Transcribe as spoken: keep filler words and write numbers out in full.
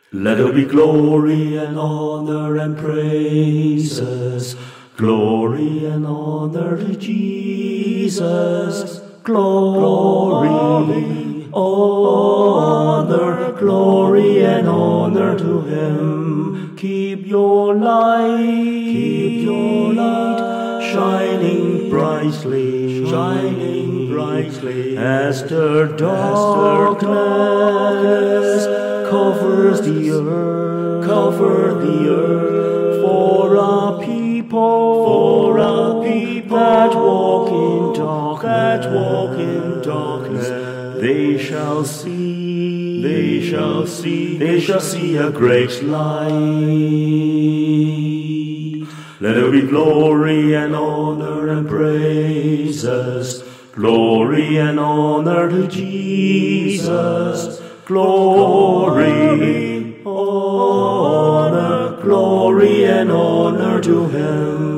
Let there be glory and honor and praises, glory and honor to Jesus, glory, honor, glory and honor to Him. Keep your light, keep your light shining brightly, shining brightly, as the darkness covers the earth, cover the earth, for a people, for a people that walk in darkness, that walk in darkness, they shall see, they shall see, they shall see a great light. Let there be glory and honor and praises, glory and honor to Jesus, glory, honor, glory and honor to Him.